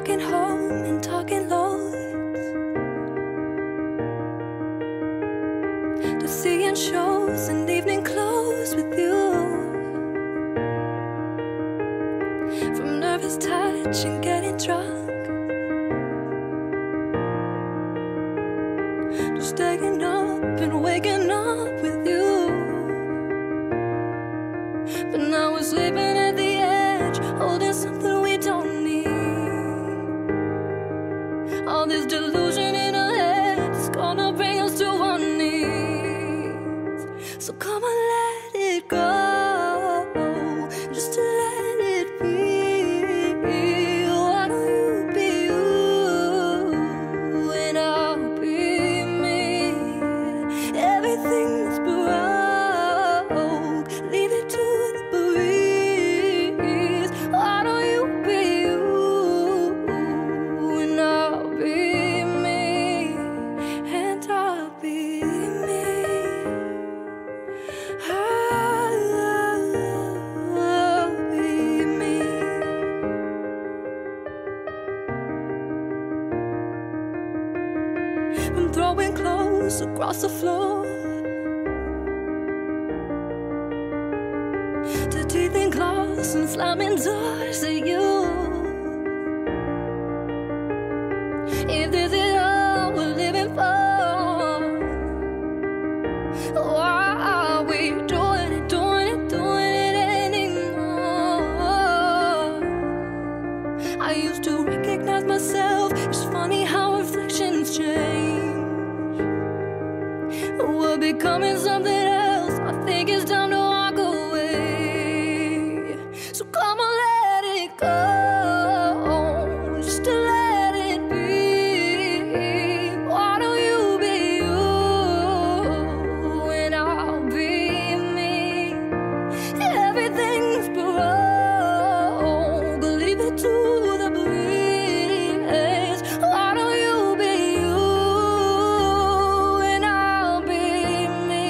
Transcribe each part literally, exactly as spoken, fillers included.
walking home and talking loads, to seeing shows and evening clothes with you, from nervous touch and getting drunk, to staying up and waking up with you. But now we're sleeping at the edge, holding something we don't need. All this delusion in our heads is gonna bring us to our knees. So come and let it go, just to let it be. Why don't you be you and I'll be me? Everything that's broke, leave it to the breeze. Why don't you be you and I'll be me, and I'll be me. I'll be me. From throwing clothes across the floor, to teeth in glass and slamming doors at you. If this is all we're living for, why are we doing it, doing it, doing it anymore? I used to recognize myself. It's funny how reflections change. We're becoming something else. I think it's time to walk away. So come on, let it go, just to let it be. Why don't you be you and I'll be me? Everything's broke, leave it to the breeze. Why don't you be you and I'll be me?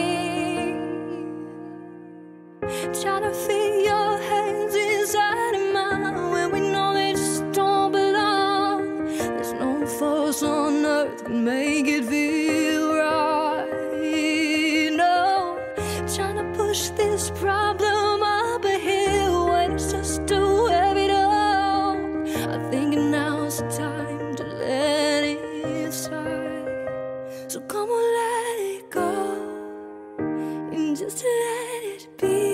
Trying to fit your hands inside of mine when we know they just don't belong. There's no force on earth can make it feel right. No, trying to push this problem up a hill when it's just too heavy to hold. I think now's the time to let it slide. So come on, let it go, and just let it be.